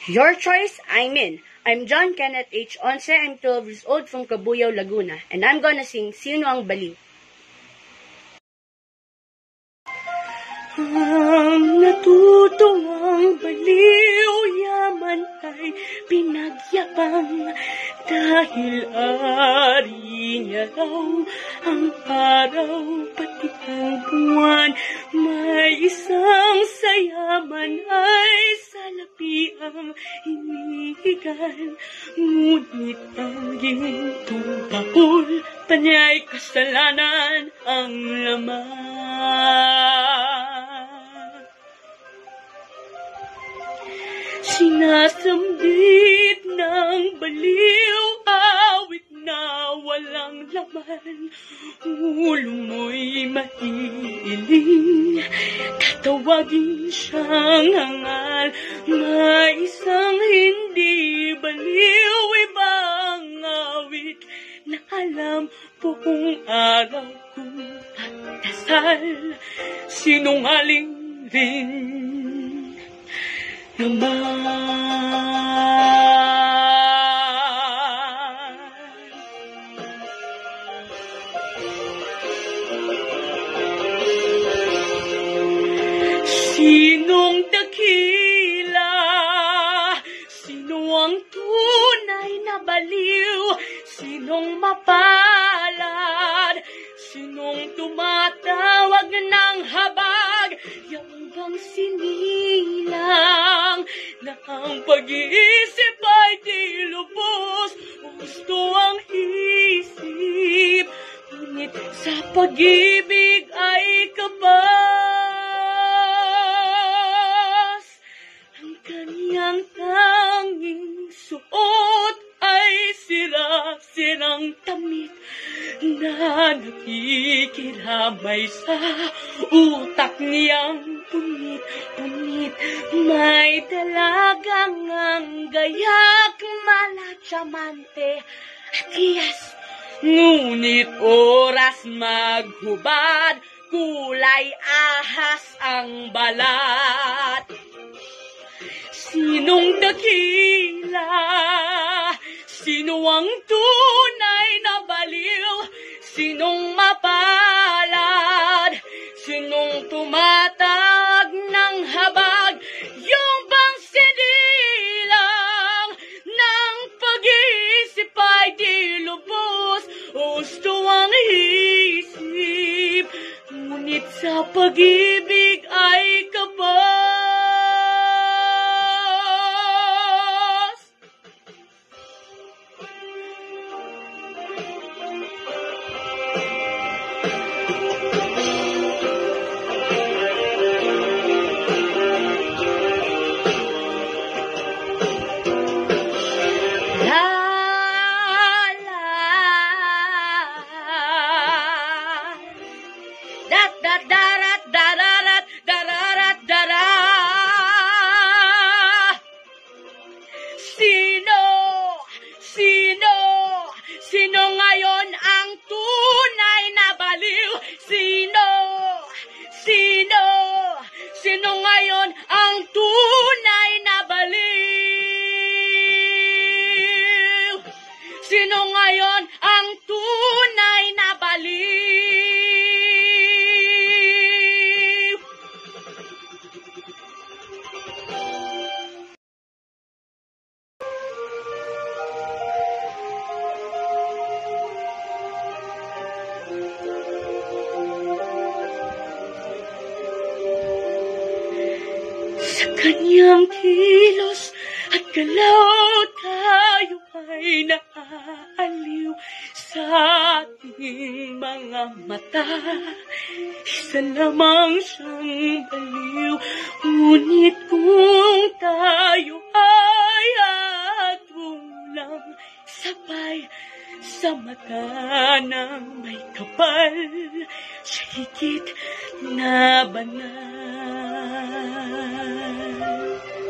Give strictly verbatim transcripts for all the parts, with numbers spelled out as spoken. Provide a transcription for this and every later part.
Your choice, I'm in. I'm John Kenneth, age eleven. I'm twelve years old from Cabuyao, Laguna. And I'm gonna sing Sino ang Baliw? Ang natutuwang baliw, yaman ay pinagyabang, dahil ari niya raw ang araw pati ang buwan. May isang sayaman ay salapi ang hinihigan, ngunit ang gintong bahol, panya'y kasalanan ang laman. Sinasambit ng baliw, awit na walang laman. Ulo mo'y mahiling, tatawagin siyang hangal. May isang hindi baliw, ibang awit na alam buong araw kong pagdasal. Sinungaling rin naman. Sinong dakila? Sino ang tunay na baliw? Sinong mapalad? Sinong tumatawag ng habag? Yang bang sinilang na ang pag-iisip ay di lubos? Gusto ang isip, ngunit sa pag-ibig ay kabas. Ang kanyang tanging suot ay sira-sirang damit na nakikiramay sa utak niyang punit-punit. May dalagang ang gayak, malatsamante at iyas, ngunit oras maghubad, kulay ahas ang balat. Sinong dakila? Sino ang tunay na baliw? Sinong mapalad? Sinong tumatag ng habag? Yung bang sinilang ng pag-iisip ay di lubos? Gusto ang isip, ngunit sa pag-ibig ay kabas. Sa kanyang kilos at galaw, tayo ay naaaliw. Sa ating mga mata, isa lamang siyang baliw. Ngunit kung tayo ay hatulang sabay sa mata ng may kapal, siya higit na banal.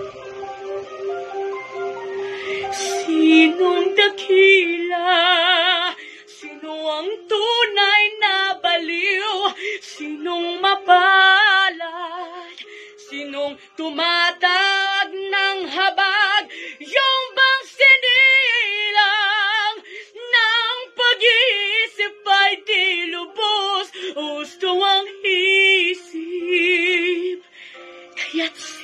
Sinong dakila? Sino ang tunay na baliw? Sinong mapalad? Sinong tumatag ng habag? Yats!